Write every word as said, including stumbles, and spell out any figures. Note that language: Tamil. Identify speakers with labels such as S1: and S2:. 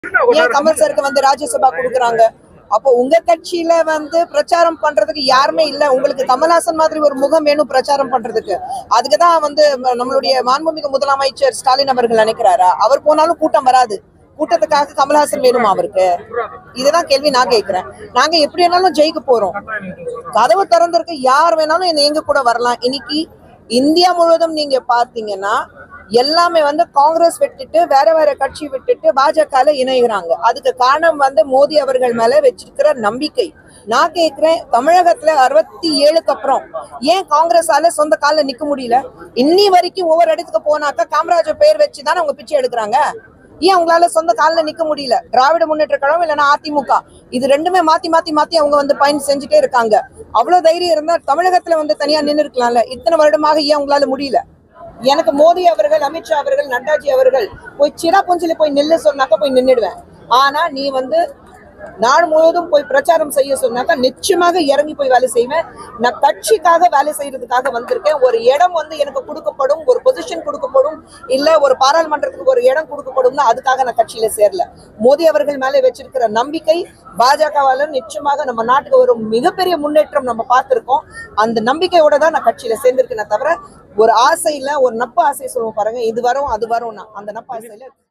S1: ஏன் கமல் சருக்கு வந்து ராஜ்யசபா கொடுக்குறாங்க? அப்போ உங்க கட்சியில வந்து பிரச்சாரம் பண்றதுக்கு யாருமே இல்ல. உங்களுக்கு கமல்ஹாசன் மாதிரி ஒரு முகம் வேணும் பிரச்சாரம் பண்றதுக்கு. அதுக்குதான் வந்து நம்மளுடைய மாண்புமிகு முதலமைச்சர் ஸ்டாலின் அவர்கள் நினைக்கிறாரா? அவர் போனாலும் கூட்டம் வராது. கூட்டத்துக்காக கமல்ஹாசன் வேணுமா அவருக்கு? இதுதான் கேள்வி நான் கேட்கிறேன். நாங்க எப்படி வேணாலும் ஜெயிக்க போறோம். கதவு திறந்திருக்கு, யார் வேணாலும் எங்க கூட வரலாம். இன்னைக்கு இந்தியா முழுவதும் நீங்க பார்த்தீங்கன்னா எல்லாமே வந்து காங்கிரஸ் விட்டுட்டு வேற வேற கட்சி விட்டுட்டு பாஜக இணைகிறாங்க. அதுக்கு காரணம் வந்து மோடி அவர்கள் மேல வச்சிருக்கிற நம்பிக்கை. நான் கேட்கிறேன், தமிழகத்துல அறுபத்தி ஏழுக்கு அப்புறம் ஏன் காங்கிரஸால சொந்த கால நிக்க முடியல? இன்னி வரைக்கும் ஒவ்வொரு இடத்துக்கு போனாக்கா காமராஜர் பெயர் வச்சுதானே அவங்க பிச்சை எடுக்கிறாங்க. ஏன் அவங்களால சொந்த காலில் நிக்க முடியல? திராவிட முன்னேற்ற கழகம் இல்லைன்னா அதிமுக, இது ரெண்டுமே மாத்தி மாத்தி மாத்தி அவங்க வந்து பயன் செஞ்சுட்டே இருக்காங்க. அவ்வளவு தைரியம் இருந்தா தமிழகத்துல வந்து தனியா நின்று இருக்கலாம்ல. இத்தனை வருடமாக ஏன் அவங்களால முடியல? எனக்கு மோடி அவர்கள், அமித்ஷா அவர்கள், நட்டாஜி அவர்கள் போய் சிராபுஞ்சில போய் நில்லு சொன்னாக்கா போய் நின்றுடுவேன். ஆனா நீ வந்து நாடு முழுவதும் போய் பிரச்சாரம் செய்ய சொன்னாக்கா நிச்சயமாக இறங்கி போய் வேலை செய்வேன். நான் கட்சிக்காக வேலை செய்யறதுக்காக வந்திருக்கேன். ஒரு இடம் வந்து எனக்கு கொடுக்கப்படும், ஒரு பொசிஷன் கொடுக்கப்படும், இல்ல ஒரு பாராளுமன்றத்துக்கு ஒரு இடம் கொடுக்கப்படும்னா அதுக்காக நான் கட்சியில சேரல. மோடி அவர்கள் மேலே வச்சிருக்கிற நம்பிக்கை பாஜகவால நிச்சயமாக நம்ம நாட்டுக்கு ஒரு மிகப்பெரிய முன்னேற்றம் நம்ம பார்த்திருக்கோம். அந்த நம்பிக்கையோட தான் நான் கட்சியில சேர்ந்திருக்கேன். தவிர ஒரு ஆசை இல்ல, ஒரு நப்ப ஆசை சொல்லுவோம் பாருங்க, இது வரும் அது வரும்னா அந்த நப்ப ஆசையில